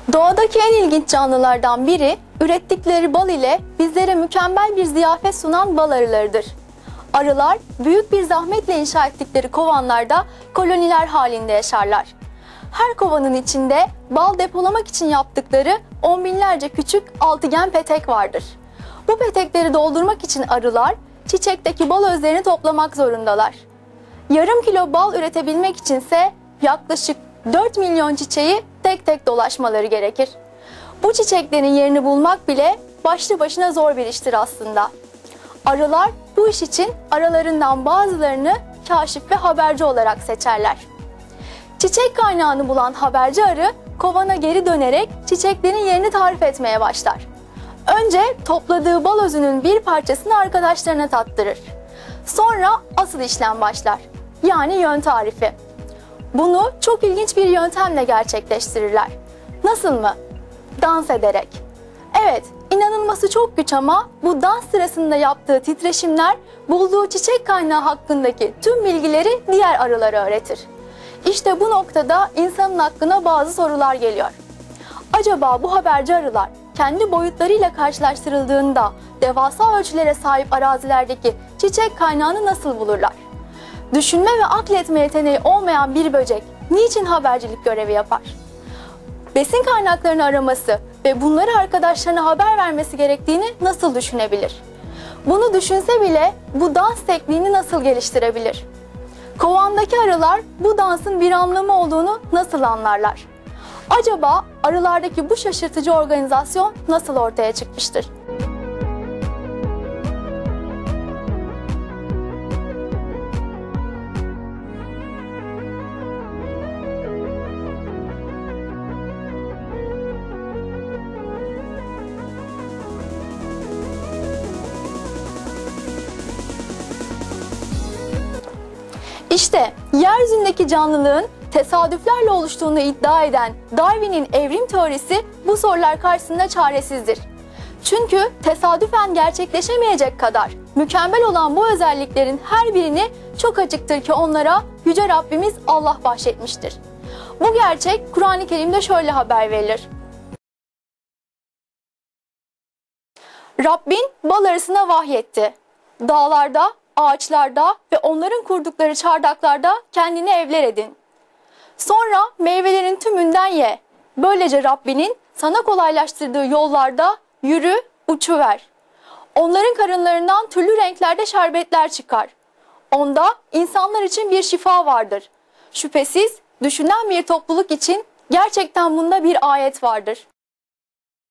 Doğadaki en ilginç canlılardan biri, ürettikleri bal ile bizlere mükemmel bir ziyafet sunan bal arılarıdır. Arılar, büyük bir zahmetle inşa ettikleri kovanlarda koloniler halinde yaşarlar. Her kovanın içinde bal depolamak için yaptıkları on binlerce küçük altıgen petek vardır. Bu petekleri doldurmak için arılar, çiçekteki bal özlerini toplamak zorundalar. Yarım kilo bal üretebilmek içinse yaklaşık 4 milyon çiçeği tek tek dolaşmaları gerekir. Bu çiçeklerin yerini bulmak bile başlı başına zor bir iştir aslında. Arılar bu iş için aralarından bazılarını kaşif ve haberci olarak seçerler. Çiçek kaynağını bulan haberci arı kovana geri dönerek çiçeklerin yerini tarif etmeye başlar. Önce topladığı bal özünün bir parçasını arkadaşlarına tattırır. Sonra asıl işlem başlar. Yani yön tarifi. Bunu çok ilginç bir yöntemle gerçekleştirirler. Nasıl mı? Dans ederek. Evet, inanılması çok güç ama bu dans sırasında yaptığı titreşimler bulduğu çiçek kaynağı hakkındaki tüm bilgileri diğer arılara öğretir. İşte bu noktada insanın aklına bazı sorular geliyor. Acaba bu haberci arılar kendi boyutlarıyla karşılaştırıldığında devasa ölçülere sahip arazilerdeki çiçek kaynağını nasıl bulurlar? Düşünme ve akletme yeteneği olmayan bir böcek niçin habercilik görevi yapar? Besin kaynaklarını araması ve bunları arkadaşlarına haber vermesi gerektiğini nasıl düşünebilir? Bunu düşünse bile bu dans tekniğini nasıl geliştirebilir? Kovandaki arılar bu dansın bir anlamı olduğunu nasıl anlarlar? Acaba arılardaki bu şaşırtıcı organizasyon nasıl ortaya çıkmıştır? İşte yeryüzündeki canlılığın tesadüflerle oluştuğunu iddia eden Darwin'in evrim teorisi bu sorular karşısında çaresizdir. Çünkü tesadüfen gerçekleşemeyecek kadar mükemmel olan bu özelliklerin her birini çok açıktır ki onlara Yüce Rabbimiz Allah bahşetmiştir. Bu gerçek Kur'an-ı Kerim'de şöyle haber verilir. Rabbin bal arısına vahyetti. Dağlarda, ağaçlarda ve onların kurdukları çardaklarda kendine evler edin. Sonra meyvelerin tümünden ye. Böylece Rabbinin sana kolaylaştırdığı yollarda yürü, uçuver. Onların karınlarından türlü renklerde şerbetler çıkar. Onda insanlar için bir şifa vardır. Şüphesiz düşünen bir topluluk için gerçekten bunda bir ayet vardır.